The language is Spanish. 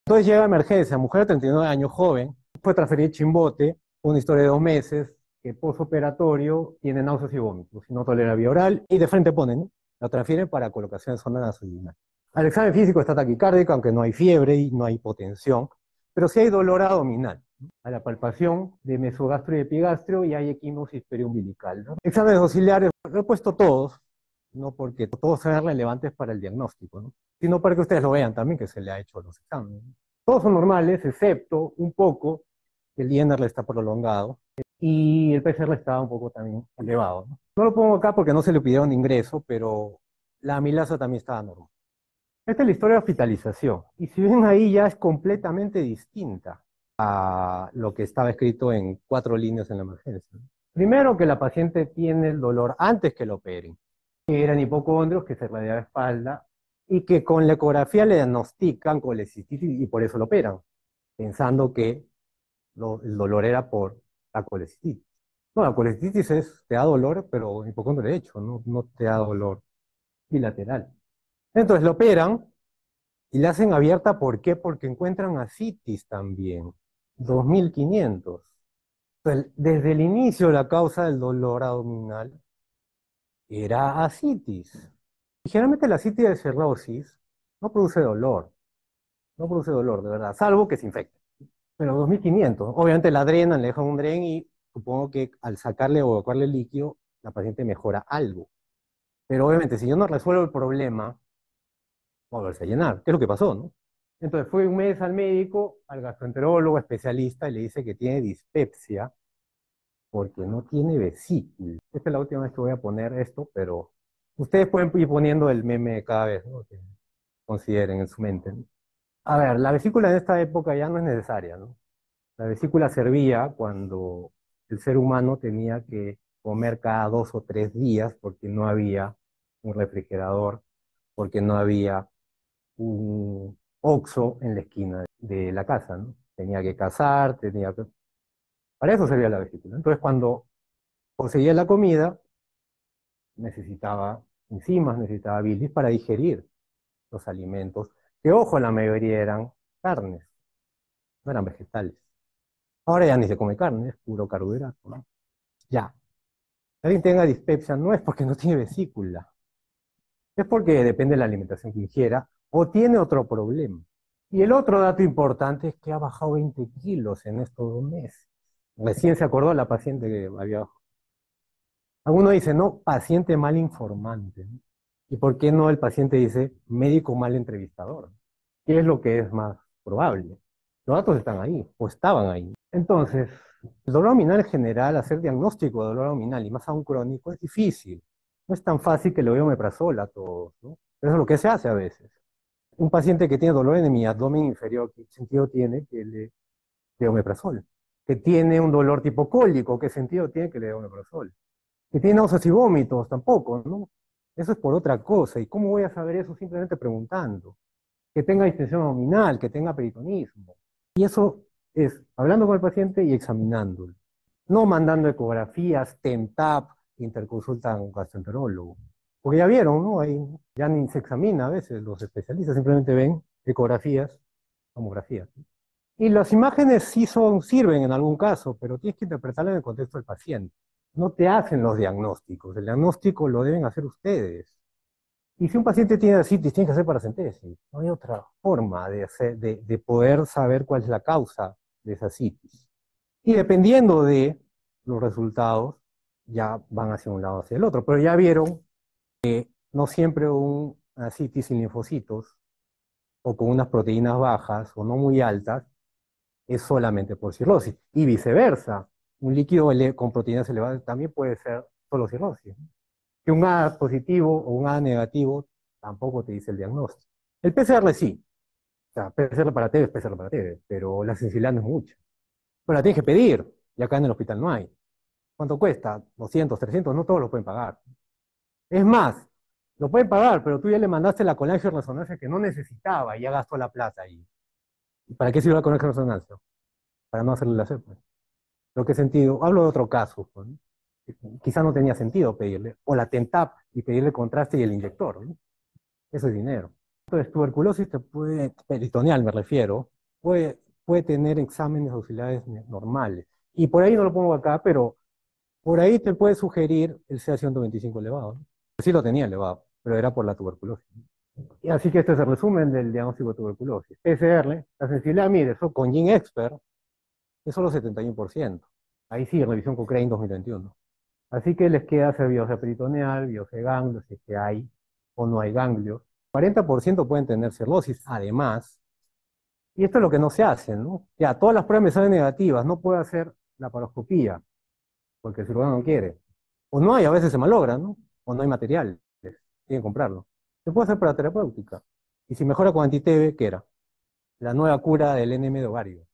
Entonces llega a emergencia, mujer de 39 años, joven, fue transferida a Chimbote, una historia de 2 meses, que posoperatorio tiene náuseas y vómitos, y no tolera vía oral, y de frente ponen, ¿no? La transfieren para colocación de sonda nasoginal. Al examen físico está taquicárdica, aunque no hay fiebre y no hay hipotensión, pero sí hay dolor abdominal, ¿no? A la palpación de mesogastro y epigastrio y hay equimosis periumbilical, ¿no? Exámenes auxiliares, lo he puesto todos, no porque todos sean relevantes para el diagnóstico, ¿no? Sino para que ustedes lo vean también que se le ha hecho los exámenes. Todos son normales, excepto un poco el INR está prolongado y el PCR está un poco también elevado, ¿no? No lo pongo acá porque no se le pidieron ingreso, pero la amilasa también estaba normal. Esta es la historia de hospitalización. Y si ven ahí ya es completamente distinta a lo que estaba escrito en 4 líneas en la emergencia. Primero que la paciente tiene el dolor antes que lo operen, que eran hipocondrios, que se radiaba espalda, y que con la ecografía le diagnostican colecistitis y por eso lo operan, pensando que el dolor era por la colecistitis. No, la colecistitis te da dolor, pero hipocondrio derecho, no te da dolor bilateral. Entonces lo operan y la hacen abierta, ¿por qué? Porque encuentran ascitis también, 2500. Entonces, desde el inicio la causa del dolor abdominal era ascitis. Y generalmente la ascitis de cirrosis no produce dolor, no produce dolor, de verdad, salvo que se infecte. Pero 2500, obviamente la drenan, le dejan un dren y supongo que al sacarle o evacuarle el líquido, la paciente mejora algo. Pero obviamente si yo no resuelvo el problema, va a volverse a llenar, ¿qué es lo que pasó, no? Entonces fue un mes al médico, al gastroenterólogo especialista, y le dice que tiene dispepsia porque no tiene vesícula. Esta es la última vez que voy a poner esto, pero ustedes pueden ir poniendo el meme cada vez, ¿no? Que consideren en su mente, ¿no? A ver, la vesícula en esta época ya no es necesaria, ¿no? La vesícula servía cuando el ser humano tenía que comer cada 2 o 3 días porque no había un refrigerador, porque no había un Oxxo en la esquina de la casa, ¿no? Tenía que cazar, tenía que... Para eso servía la vesícula. Entonces, cuando conseguía la comida, necesitaba enzimas, necesitaba bilis para digerir los alimentos, que ojo, la mayoría eran carnes, no eran vegetales. Ahora ya ni se come carne, es puro carbohidrato, ¿no? Ya. Si alguien tenga dispepsia, no es porque no tiene vesícula, es porque depende de la alimentación que ingiera o tiene otro problema. Y el otro dato importante es que ha bajado 20 kilos en estos 2 meses. Recién se acordó la paciente que había bajado. Alguno dice, no, paciente mal informante, ¿no? ¿Y por qué no el paciente dice médico mal entrevistador? ¿Qué es lo que es más probable? Los datos están ahí, o estaban ahí. Entonces, el dolor abdominal en general, hacer diagnóstico de dolor abdominal y más aún crónico es difícil. No es tan fácil que le doy omeprazol a todos, ¿no? Pero eso es lo que se hace a veces. Un paciente que tiene dolor en mi abdomen inferior, ¿qué sentido tiene que le dé omeprazol? Que tiene un dolor tipo cólico, ¿qué sentido tiene que le dé omeprazol? Que tiene náuseas y vómitos, tampoco, ¿no? Eso es por otra cosa. ¿Y cómo voy a saber eso? Simplemente preguntando. Que tenga distensión abdominal, que tenga peritonismo. Y eso es hablando con el paciente y examinándolo. No mandando ecografías, TEMTAP, interconsulta a un gastroenterólogo. Porque ya vieron, ¿no? Ahí ya ni se examina a veces, los especialistas simplemente ven ecografías, tomografías, ¿no? Y las imágenes sí sirven en algún caso, pero tienes que interpretarlas en el contexto del paciente. No te hacen los diagnósticos, el diagnóstico lo deben hacer ustedes. Y si un paciente tiene ascitis, tiene que hacer paracentesis. No hay otra forma de poder saber cuál es la causa de esa ascitis. Y dependiendo de los resultados, ya van hacia un lado o hacia el otro. Pero ya vieron, no siempre un ascitis sin linfocitos o con unas proteínas bajas o no muy altas es solamente por cirrosis. Y viceversa, un líquido con proteínas elevadas también puede ser solo cirrosis, ¿no? Que un A positivo o un A negativo tampoco te dice el diagnóstico. El PCR sí, o sea, PCR para TB es PCR para TB, pero la sensibilidad no es mucha. Pero la tienes que pedir, y acá en el hospital no hay. ¿Cuánto cuesta? 200, 300, no todos lo pueden pagar. Es más, lo pueden pagar, pero tú ya le mandaste la colágeno resonancia que no necesitaba y ya gastó la plata ahí. ¿Y para qué sirve la colágeno resonancia? Para no hacerle la cepa. ¿Pero qué sentido? Hablo de otro caso, pues, ¿no? Quizá no tenía sentido pedirle, o la TENTAP y pedirle contraste y el inyector, ¿no? Eso es dinero. Entonces, tuberculosis te puede, peritoneal me refiero, puede tener exámenes auxiliares normales. Y por ahí no lo pongo acá, pero por ahí te puede sugerir el CA-125 elevado, ¿no? Sí lo tenía elevado, pero era por la tuberculosis. Y así que este es el resumen del diagnóstico de tuberculosis. PCR, la sensibilidad, mire, eso con GeneXpert es solo 71%. Ahí sí, revisión Cochrane 2021. Así que les queda hacer biopsia peritoneal, biopsia de ganglios, si es que hay o no hay ganglios. 40% pueden tener cirrosis, además. Y esto es lo que no se hace, ¿no? Ya, todas las pruebas me salen negativas, no puedo hacer la paroscopía, porque el cirujano no quiere. O no hay, a veces se malogra, ¿no? O no hay material, tienen que comprarlo. Se puede hacer para terapéutica. Y si mejora con anti-TB, ¿qué era? La nueva cura del NM de ovario.